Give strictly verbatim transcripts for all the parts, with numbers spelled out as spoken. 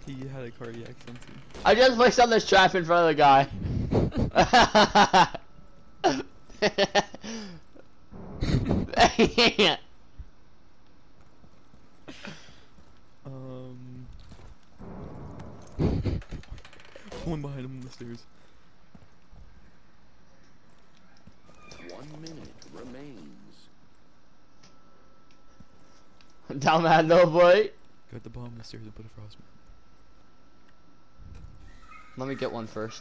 He had a cardiac something. I just placed on this trap in front of the guy. um, one behind him on the stairs. One minute remains. Down that little boy. Go at the bottom of the stairs and put a frostman. Let me get one first.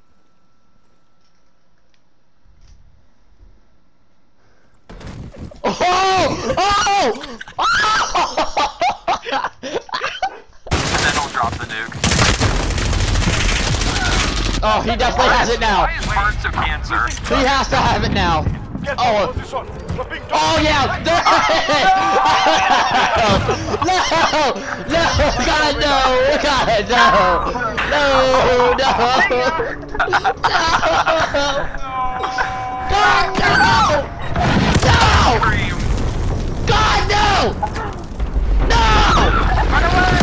Oh! Oh! Oh! And then I'll drop the nuke. Oh, he definitely has it now. Why is heart so cancer? He has to have it now. Oh, oh yeah! No! No! No! God no! God no! No! No! No! God no! No! God no! No! Run away!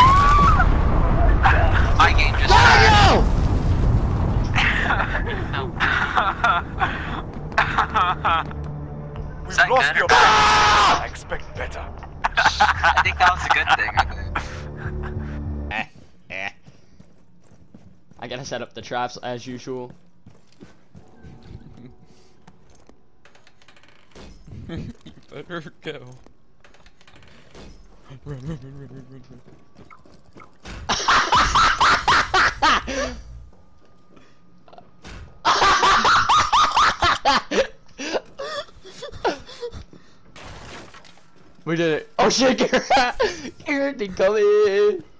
My game just God no! We've lost your Ah! I expect better. I think that was a good thing, I think. Eh, eh. I gotta set up the traps as usual. You better go. Run, run, run, run, run, run, run. We did it. Oh shit, Garrett! Garrett, they coming!